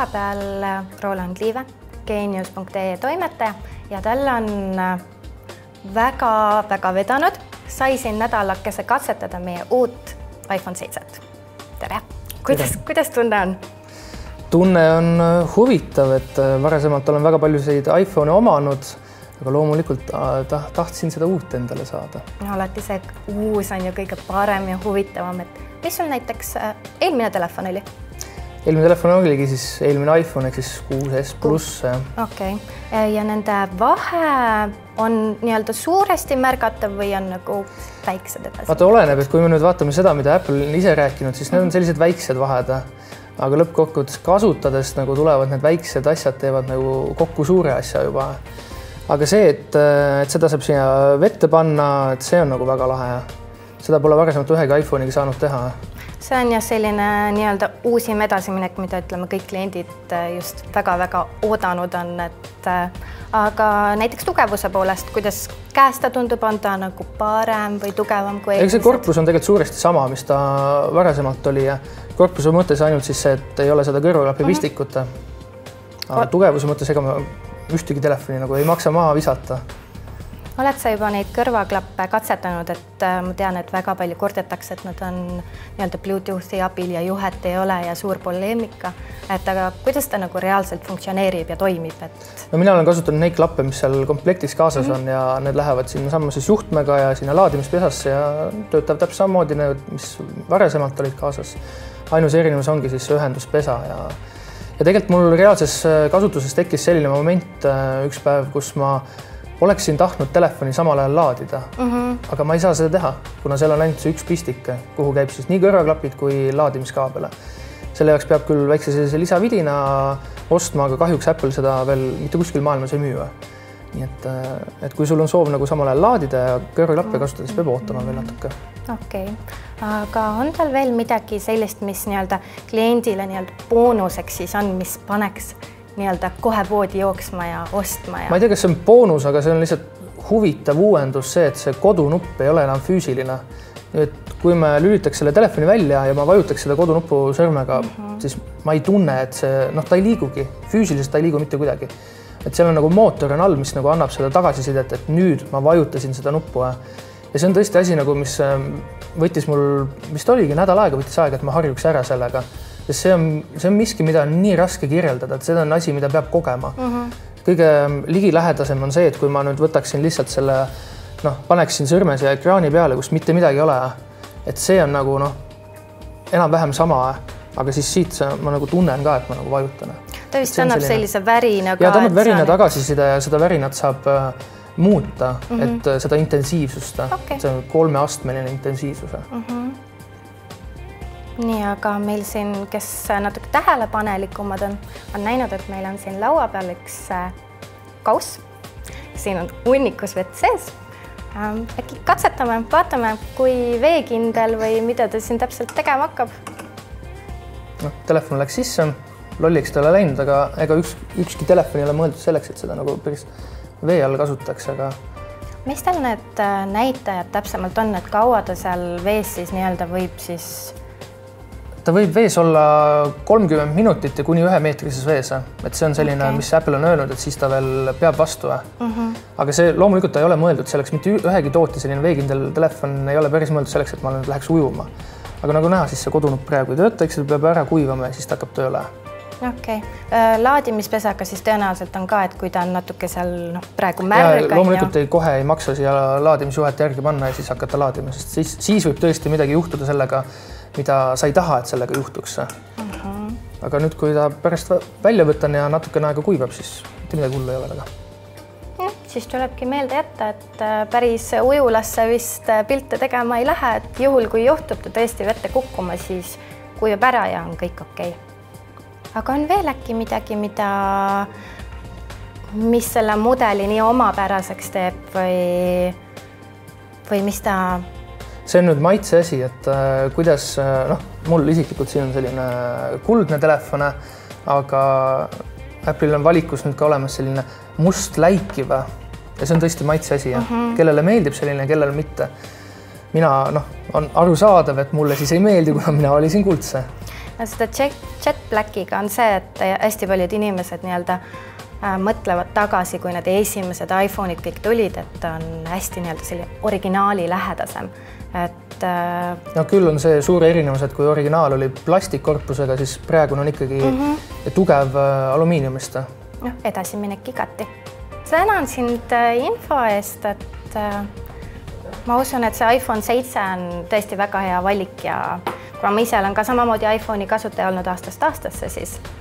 vahepeal Roland Liive, Genius.ee toimetaja ja tal on väga vedanud. Sai siin nädalakese katsetada meie uut iPhone 7. Tere! Kuidas tunne on? Tunne on huvitav, et varasemalt olen väga paljusid iPhone'e omanud, aga loomulikult tahtsin seda uut endale saada. Alati see uus on ju kõige parem ja huvitavam, et mis sul näiteks eelmine telefon oli? Eelmine telefon oligi siis eelmine iPhone ehk siis 6S Plus. Okei. Ja nende vahe on nii-öelda suuresti märgatav või on nagu väiksed edasi? Vaata oleneb, et kui me nüüd vaatame seda, mida Apple on ise rääkinud, siis need on sellised väiksed vahed. Aga lõppkokkuvõttes kasutades nagu tulevad need väiksed asjad, teevad nagu kokku suure asja juba. Aga see, et seda saab siia vette panna, et see on nagu väga lahe. Seda pole varasemalt ühegi iPhone'iga saanud teha. See on jah selline nii-öelda uusim edasiminek, mida ütleme kõik kliendid just väga oodanud on, et aga näiteks tugevuse poolest, kuidas käest ta tundub, on ta nagu parem või tugevam kui eelmised? See korpus on tegelikult suuresti sama, mis ta varasemalt oli ja korpuse mõttes ainult siis see, et ei ole seda kõrvaklapi pistikut. Aga tugevuse mõttes ega ma ühtegi telefoni nagu ei maksa maha visata. Oled sa juba neid kõrvaklappe katsetanud, et ma tean, et väga palju kordetakse, et nad on nii-öelda Bluetoothi abil ja juhet ei ole ja suur poleemika. Et aga kuidas ta nagu reaalselt funktsioneerib ja toimib? No mina olen kasutanud neid klappe, mis seal komplektis kaasas on ja need lähevad sinna samma siis juhtmega ja sinna laadimispesasse ja töötab täpselt samamoodi need, mis varasemalt olid kaasas. Ainus erinevus ongi siis ühenduspesa ja tegelikult mul reaalses kasutuses tekkis selline moment üks päev, kus ma oleksin tahtnud telefoni samal ajal laadida, aga ma ei saa seda teha, kuna seal on ainult see üks pistik, kuhu käib siis nii kõrvaklapid kui laadimiskaabele. Selle jaoks peab küll väikse sellise lisavidina ostma, aga kahjuks Apple seda veel mitte kuskil maailmas ei müü. Nii et kui sul on soov nagu samal ajal laadida ja kõrvaklappe kasutada, siis peab ootama veel natuke. Okei, aga on tal veel midagi sellist, mis nii-öelda kliendile nii-öelda boonuseks siis on, mis paneks nii-öelda kohe poodi jooksma ja ostma? Ma ei tea, kas see on boonus, aga see on lihtsalt huvitav uuendus see, et see kodunupp ei ole enam füüsiline. Et kui me lülitaks selle telefoni välja ja ma vajutaks seda kodunuppu sõrmega, siis ma ei tunne, et see, ta ei liigugi. Füüsiliselt ta ei liigu mitte kuidagi. Et seal on nagu mootor on all, mis nagu annab seda tagasisidet, et nüüd ma vajutasin seda nuppu. Ja see on tõesti asi, nagu, mis võttis mul, vist oligi nädal aega, võttis aega, et ma harjuks ära sellega. See on miski, mida on nii raske kirjeldada, et seda on asi, mida peab kogema. Kõige ligilähedasem on see, et kui ma nüüd võtaksin lihtsalt selle, paneksin sõrme siia ekraani peale, kus mitte midagi ei ole, et see on nagu enam-vähem sama, aga siis siit ma nagu tunnen ka, et ma nagu vajutan. Ta vist annab sellise värina ka. Ja ta annab värina tagasiside ja seda värinat saab muuta, et seda intensiivsust. See on 3-astmeline intensiivsus. Nii, aga meil siin, kes natuke tähelepanelikumad on näinud, et meil on siin laua peal üks kauss. Siin on hunnikus vett sees. Äkki katsetame, vaatame, kui veekindel või mida ta siin täpselt tegema hakkab. Telefon läks sisse, lolliks ta ei ole läinud, aga ega ükski telefon ei ole mõeldud selleks, et seda nagu päris vee all kasutaks. Mis tal need näitajad täpsemalt on, et kaua ta seal vees siis nii-öelda võib siis ta võib vees olla 30 minutit ja kuni 1 meetrises vees. Et see on selline, mis Apple on öelnud, et siis ta veel peab vastu. Aga see loomulikult ta ei ole mõeldud selleks, mitte ühegi tooti selline veekindel telefon ei ole päris mõeldud selleks, et ma nüüd läheks ujuma. Aga nagu näha, siis see kodunupp praegu ei tööta, eks see peab ära kuivama ja siis ta hakkab tööle. Okei. Laadimispesaga siis tõenäoliselt on ka, et kui ta on natuke seal praegu märg. Loomulikult kohe ei maksa siia laadimisjuhet järgi panna ja siis hakata laadima, sest siis võib tõesti midagi juhtuda sellega, mida sa ei taha, et sellega juhtuks. Aga nüüd, kui ta pärast välja võtan ja natukene aega kuivab, siis mitte midagi hullu ei ole taga. Siis tulebki meelde jätta, et päris ujulasse vist pilte tegema ei lähe, et juhul, kui juhtub ta tõesti vette kukkuma, siis kuivab ära ja on kõik okei. Aga on veel äkki midagi, mis selle mudeli nii omapäraseks teeb või mis ta... See on nüüd maitse asi, et kuidas, mul isiklikult siin on selline kuldne telefon, aga Apple'il on valikus nüüd ka olemas selline must läikiv ja see on tõesti maitse asi, kellele meeldib selline, kellele mitte. Mina, on arusaadav, et mulle siis ei meeldi, kuna mina valisin kuldse. seda Jet Blackiga on see, et hästi paljud inimesed nii-öelda mõtlevad tagasi, kui need esimesed iPhone'id kõik tulid, et on hästi nii-öelda selline originaali lähedasem. Et no küll on see suur erinevus, et kui originaal oli plastikkorpusega, siis praegu on ikkagi tugev alumiiniumist. No, edasiminek igati. Tänan sind info eest, et ma usun, et see iPhone 7 on tõesti väga hea valik ja kuna ma ise olen ka samamoodi iPhone'i kasutaja olnud aastast aastasse, siis